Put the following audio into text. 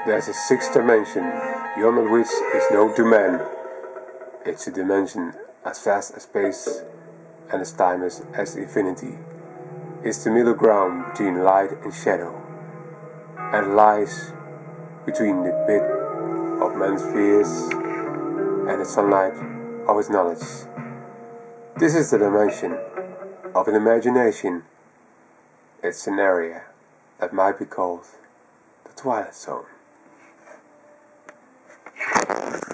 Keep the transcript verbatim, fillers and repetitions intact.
There's a sixth dimension, beyond which is no domain. It's a dimension as vast as space and as timeless as infinity. It's the middle ground between light and shadow, and lies between the pit of man's fears and the sunlight of his knowledge. This is the dimension of an imagination. It's an area that might be called the Twilight Zone.